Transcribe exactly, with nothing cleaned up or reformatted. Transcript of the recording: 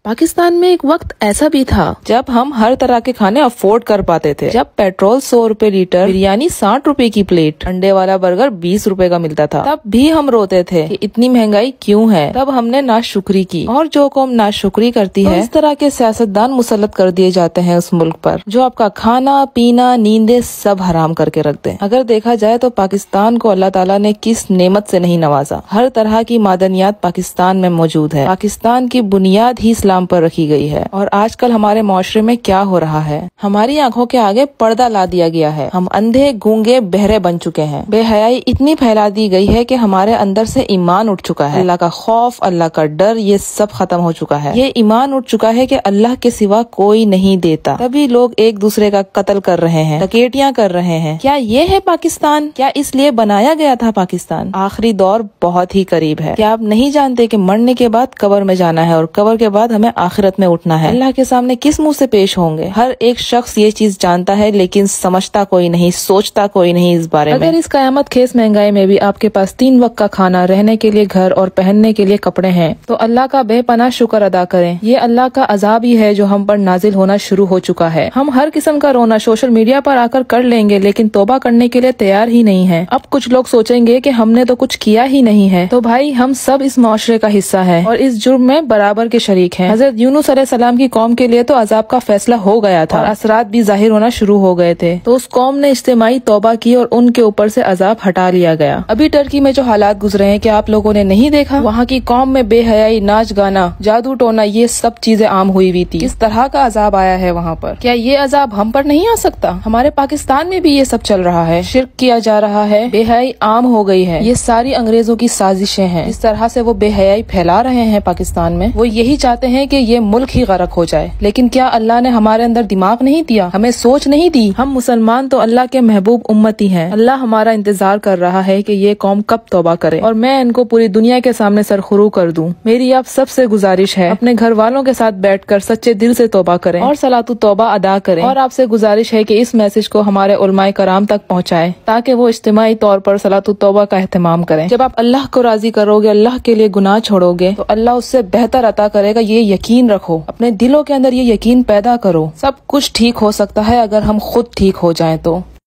पाकिस्तान में एक वक्त ऐसा भी था जब हम हर तरह के खाने अफोर्ड कर पाते थे। जब पेट्रोल सौ रुपए लीटर, बिरयानी साठ रुपए की प्लेट, अंडे वाला बर्गर बीस रुपए का मिलता था, तब भी हम रोते थे कि इतनी महंगाई क्यों है। तब हमने नाशुक्री की, और जो कौम नाशुक्री करती है, तो इस तरह के सियासतदान मुसल्लत कर दिए जाते हैं उस मुल्क पर, जो आपका खाना पीना नींदे सब हराम करके रख दे। अगर देखा जाए तो पाकिस्तान को अल्लाह ताला ने किस नेमत से नहीं नवाजा। हर तरह की मादनियात पाकिस्तान में मौजूद है। पाकिस्तान की बुनियाद ही इस्लाम पर रखी गई है। और आजकल हमारे माशरे में क्या हो रहा है, हमारी आंखों के आगे पर्दा ला दिया गया है। हम अंधे गूंगे बहरे बन चुके हैं। बेहयाई इतनी फैला दी गई है कि हमारे अंदर से ईमान उठ चुका है। अल्लाह का खौफ, अल्लाह का डर, ये सब खत्म हो चुका है। ये ईमान उठ चुका है कि अल्लाह के सिवा कोई नहीं देता। तभी लोग एक दूसरे का कत्ल कर रहे हैं, डकैतियां कर रहे हैं। क्या ये है पाकिस्तान? क्या इसलिए बनाया गया था पाकिस्तान? आखिरी दौर बहुत ही करीब है। क्या आप नहीं जानते कि मरने के बाद कब्र में जाना है और कब्र के बाद हमें आखिरत में उठना है। अल्लाह के सामने किस मुंह से पेश होंगे? हर एक शख्स ये चीज जानता है, लेकिन समझता कोई नहीं, सोचता कोई नहीं इस बारे में। अगर इस कयामत खेस महंगाई में भी आपके पास तीन वक्त का खाना, रहने के लिए घर और पहनने के लिए कपड़े हैं, तो अल्लाह का बेपनाह शुक्र अदा करें। ये अल्लाह का अजाब ही है जो हम पर नाजिल होना शुरू हो चुका है। हम हर किस्म का रोना सोशल मीडिया पर आकर कर लेंगे, लेकिन तौबा करने के लिए तैयार ही नहीं है। अब कुछ लोग सोचेंगे कि हमने तो कुछ किया ही नहीं है। तो भाई, हम सब इस मुआशरे का हिस्सा है और इस जुर्म में बराबर के शरीक हैं। हजरत यूनुस अलैहिस्सलाम की कौम के लिए तो अजाब का फैसला हो गया था और असरात भी जाहिर होना शुरू हो गए थे, तो उस कौम ने इज्तिमाई तौबा की और उनके ऊपर से अजाब हटा लिया गया। अभी टर्की में जो हालात गुजरे हैं, क्या आप लोगों ने नहीं देखा? वहाँ की कौम में बेहयाई, नाच गाना, जादू टोना, ये सब चीजें आम हुई हुई थी। किस तरह का अजाब आया है वहाँ पर। क्या ये अजाब हम पर नहीं आ सकता? हमारे पाकिस्तान में भी ये सब चल रहा है, शिर्क किया जा रहा है, बेहयाई आम हो गई है। ये सारी अंग्रेजों की साजिशें हैं। इस तरह से वो बेहयाई फैला रहे हैं पाकिस्तान में। वो यही चाहते हैं कि ये मुल्क ही गरक हो जाए। लेकिन क्या अल्लाह ने हमारे अंदर दिमाग नहीं दिया, हमें सोच नहीं दी? हम मुसलमान तो अल्लाह के महबूब उम्मती हैं। अल्लाह हमारा इंतजार कर रहा है कि ये कौम कब तौबा करे और मैं इनको पूरी दुनिया के सामने सरखुरू कर दूं। मेरी आप सबसे गुजारिश है, अपने घर वालों के साथ बैठकर सच्चे दिल से तौबा करें और सलातु तौबा अदा करें। और आपसे गुजारिश है कि इस मैसेज को हमारे उलमाए कराम तक पहुँचाएं, ताकि वो इज्तिमाई तौर पर सलातु तौबा का एहतमाम करें। जब आप अल्लाह को राजी करोगे, अल्लाह के लिए गुनाह छोड़ोगे, तो अल्लाह उससे बेहतर अता करेगा। ये यकीन रखो, अपने दिलों के अंदर ये यकीन पैदा करो। सब कुछ ठीक हो सकता है अगर हम खुद ठीक हो जाएं तो।